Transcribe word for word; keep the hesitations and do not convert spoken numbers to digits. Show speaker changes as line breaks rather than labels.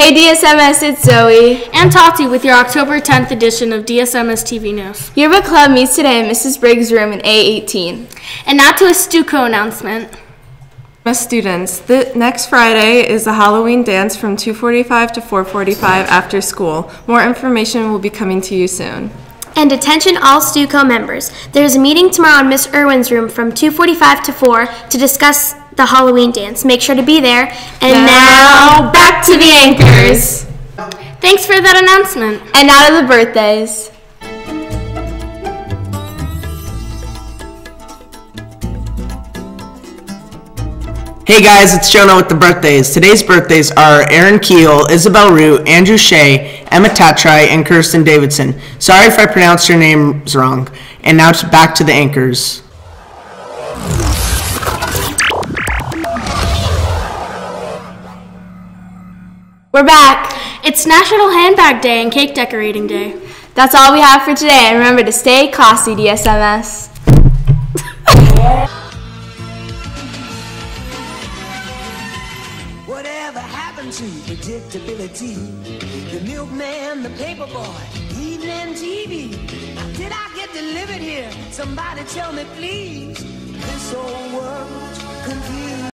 Hey D S M S, it's Zoe.
And Tati with your October tenth edition of D S M S T V News.
Yearbook Club meets today in Missus Briggs' room in A eighteen.
And now to a Stuco announcement.
Students, the next Friday is a Halloween dance from two forty-five to four forty-five after school. More information will be coming to you soon.
And attention all Stuco members. There's a meeting tomorrow in Miss Irwin's room from two forty-five to four to discuss the Halloween dance. Make sure to be there. And now,
now back to the anchors.
Thanks for that announcement.
And now to the birthdays.
Hey guys, it's Jonah with the birthdays. Today's birthdays are Aaron Keel, Isabel Root, Andrew Shea, Emma Tatrai, and Kirsten Davidson. Sorry if I pronounced your names wrong. And now to back to the anchors.
We're back.
It's National Handbag Day and Cake Decorating Day.
That's all we have for today. And remember to stay classy, D S M S.
Whatever happened to predictability? The milkman, the paper boy, evening T V. Did I get delivered here? Somebody tell me, please. This old world confused.